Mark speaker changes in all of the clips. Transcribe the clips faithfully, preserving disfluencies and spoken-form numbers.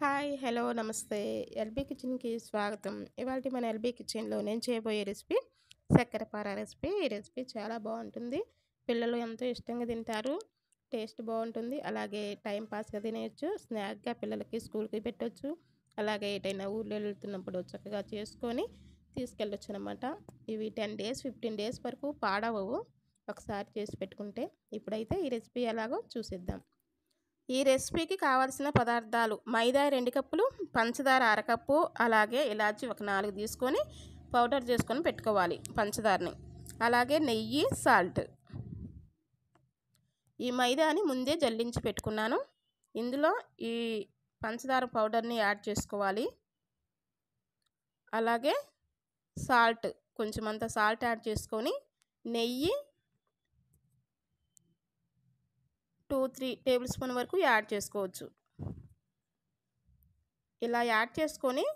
Speaker 1: Hi hello నమస్తే LB కిచెన్కి స్వాగతం. ఇవాళ మన ఎల్బీ కిచెన్లో నేను చేయబోయే రెసిపీ చక్కెరపార రెసిపీ. ఈ రెసిపీ చాలా బాగుంటుంది. పిల్లలు ఎంతో ఇష్టంగా తింటారు. టేస్ట్ బాగుంటుంది. అలాగే టైం పాస్గా తినేయచ్చు. స్నాక్గా పిల్లలకి స్కూల్కి పెట్టవచ్చు. అలాగే ఎటైనా ఊళ్ళో వెళ్తున్నప్పుడు చక్కగా చేసుకొని తీసుకెళ్ళొచ్చు అనమాట. ఇవి టెన్ డేస్ ఫిఫ్టీన్ డేస్ వరకు పాడవవు ఒకసారి చేసి పెట్టుకుంటే. ఇప్పుడైతే ఈ రెసిపీ ఎలాగో చూసేద్దాం. ఈ రెసిపీకి కావాల్సిన పదార్థాలు: మైదా రెండు కప్పులు, పంచదార అరకప్పు, అలాగే ఇలాచి ఒక నాలుగు తీసుకొని పౌడర్ చేసుకొని పెట్టుకోవాలి పంచదారని. అలాగే నెయ్యి, సాల్ట్. ఈ మైదాని ముందే జల్లించి పెట్టుకున్నాను. ఇందులో ఈ పంచదార పౌడర్ని యాడ్ చేసుకోవాలి. అలాగే సాల్ట్, కొంచెం అంత సాల్ట్ యాడ్ చేసుకొని నెయ్యి టూ త్రీ టేబుల్ స్పూన్ వరకు యాడ్ చేసుకోవచ్చు. ఇలా యాడ్ చేసుకొని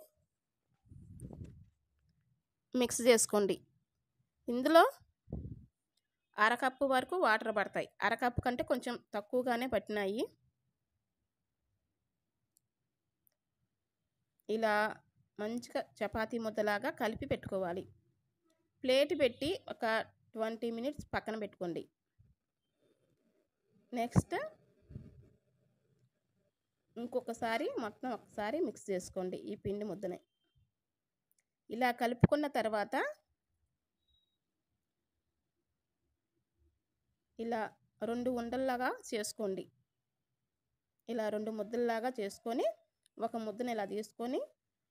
Speaker 1: మిక్స్ చేసుకోండి. ఇందులో అరకప్పు వరకు వాటర్ పడతాయి. అరకప్పు కంటే కొంచెం తక్కువగానే పట్టినాయి. ఇలా మంచిగా చపాతీ ముద్దలాగా కలిపి పెట్టుకోవాలి. ప్లేట్ పెట్టి ఒక ట్వంటీ మినిట్స్ పక్కన పెట్టుకోండి. నెక్స్ట్ ఇంకొకసారి మొత్తం ఒకసారి మిక్స్ చేసుకోండి ఈ పిండి ముద్దని. ఇలా కలుపుకున్న తర్వాత ఇలా రెండు ఉండల్లాగా చేసుకోండి. ఇలా రెండు ముద్దల్లాగా చేసుకొని ఒక ముద్దను ఇలా తీసుకొని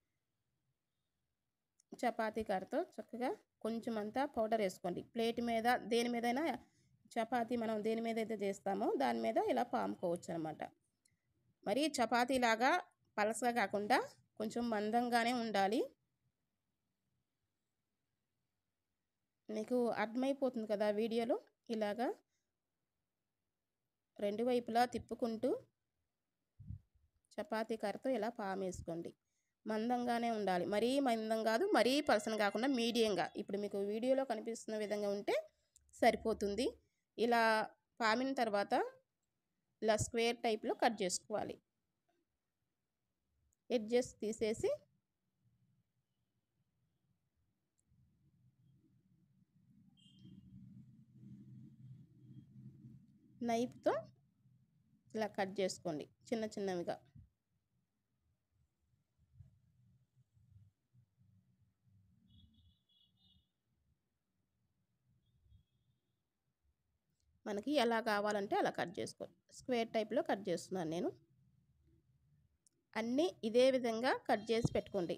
Speaker 1: చపాతీ కర్రతో చక్కగా కొంచెం అంతా పౌడర్ వేసుకోండి. ప్లేట్ మీద దేని మీదైనా చపాతీ మనం దేని మీద అయితే చేస్తామో దాని మీద ఇలా పాముకోవచ్చు అనమాట. మరి చపాతీలాగా పలసగా కాకుండా కొంచెం మందంగానే ఉండాలి. మీకు అర్థమైపోతుంది కదా వీడియోలో. ఇలాగా రెండు వైపులా తిప్పుకుంటూ చపాతీ కర్రతో ఇలా పాము వేసుకోండి. మందంగానే ఉండాలి. మరీ మందం కాదు, మరీ పలసన కాకుండా మీడియంగా. ఇప్పుడు మీకు వీడియోలో కనిపిస్తున్న విధంగా ఉంటే సరిపోతుంది. ఇలా పామిన తర్వాత ఇలా స్క్వేర్ టైప్లో కట్ చేసుకోవాలి. ఎడ్జెస్ తీసేసి నైఫ్తో ఇలా కట్ చేసుకోండి చిన్న చిన్నవిగా. మనకి ఎలా కావాలంటే అలా కట్ చేసుకోండి. స్క్వేర్ టైప్లో కట్ చేస్తున్నాను నేను. అన్నీ ఇదే విధంగా కట్ చేసి పెట్టుకోండి.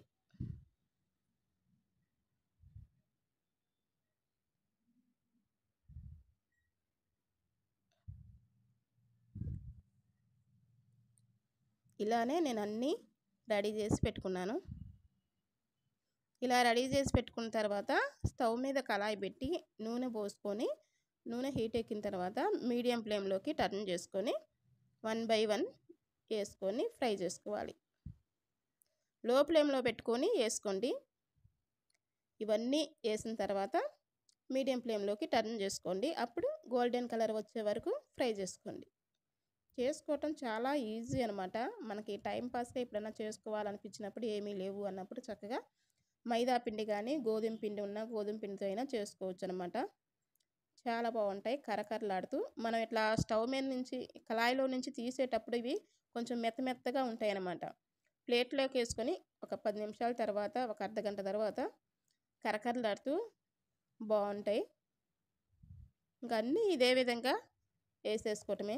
Speaker 1: ఇలానే నేను అన్నీ రెడీ చేసి పెట్టుకున్నాను. ఇలా రెడీ చేసి పెట్టుకున్న తర్వాత స్టవ్ మీద కళాయి పెట్టి నూనె పోసుకొని నూనె హీట్ ఎక్కిన తర్వాత మీడియం ఫ్లేమ్లోకి టర్న్ చేసుకొని వన్ బై వన్ వేసుకొని ఫ్రై చేసుకోవాలి. లో ఫ్లేమ్లో పెట్టుకొని వేసుకోండి. ఇవన్నీ వేసిన తర్వాత మీడియం ఫ్లేమ్లోకి టర్న్ చేసుకోండి. అప్పుడు గోల్డెన్ కలర్ వచ్చే వరకు ఫ్రై చేసుకోండి. చేసుకోవటం చాలా ఈజీ అనమాట. మనకి టైం పాస్గా ఎప్పుడైనా చేసుకోవాలనిపించినప్పుడు ఏమీ లేవు అన్నప్పుడు చక్కగా మైదా పిండి కానీ గోధుమ పిండి ఉన్న గోధుమ పిండితో అయినా చేసుకోవచ్చు అనమాట. చాలా బాగుంటాయి కరకరలాడుతూ. మనం ఇట్లా స్టవ్ మీద నుంచి కళాయిలో నుంచి తీసేటప్పుడు ఇవి కొంచెం మెత్త మెత్తగా ఉంటాయి అన్నమాట. ప్లేట్లోకి వేసుకొని ఒక పది నిమిషాల తర్వాత ఒక అర్ధ గంట తర్వాత కరకరలాడుతూ బాగుంటాయి. ఇంకా అన్నీ ఇదే విధంగా వేసేసుకోవటమే.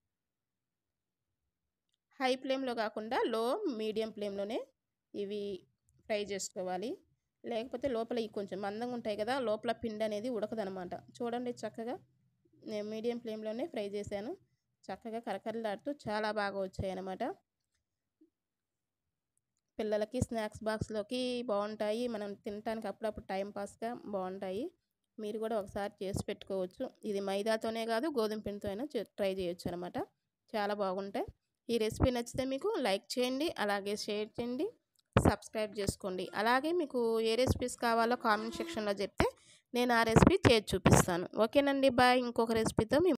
Speaker 1: హై ఫ్లేమ్లో కాకుండా లో మీడియం ఫ్లేమ్లోనే ఇవి ఫ్రై చేసుకోవాలి. లేకపోతే లోపల ఇవి కొంచెం మందంగా ఉంటాయి కదా, లోపల పిండి అనేది ఉడకదనమాట. చూడండి చక్కగా నేను మీడియం ఫ్లేమ్లోనే ఫ్రై చేశాను. చక్కగా కరకరలాడుతూ చాలా బాగా వచ్చాయి అన్నమాట. పిల్లలకి స్నాక్స్ బాక్స్లోకి బాగుంటాయి. మనం తినడానికి అప్పుడప్పుడు టైం పాస్గా బాగుంటాయి. మీరు కూడా ఒకసారి చేసి పెట్టుకోవచ్చు. ఇది మైదాతోనే కాదు గోధుమ పిండితో అయినా ట్రై చేయొచ్చు అనమాట. చాలా బాగుంటాయి. ఈ రెసిపీ నచ్చితే మీకు లైక్ చేయండి, అలాగే షేర్ చేయండి, సబ్స్క్రైబ్ చేసుకోండి. అలాగే మీకు ఏ రెసిపీస్ కావాలో కామెంట్ సెక్షన్లో చెప్తే నేను ఆ రెసిపీ చేసి చూపిస్తాను. ఓకేనండి, బాయ్. ఇంకొక రెసిపీతో